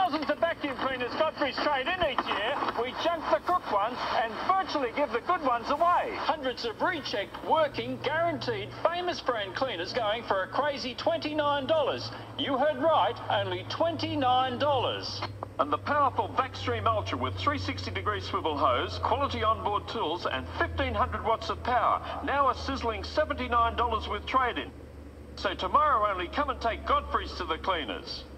thousands of vacuum cleaners Godfreys trade in each year, we junk the crook ones and virtually give the good ones away. Hundreds of rechecked, working, guaranteed, famous brand cleaners going for a crazy $29. You heard right, only $29. And the powerful Backstream Ultra with 360-degree swivel hose, quality onboard tools and 1500 watts of power. Now a sizzling $79 with trade-in. So tomorrow only come and take Godfreys to the cleaners.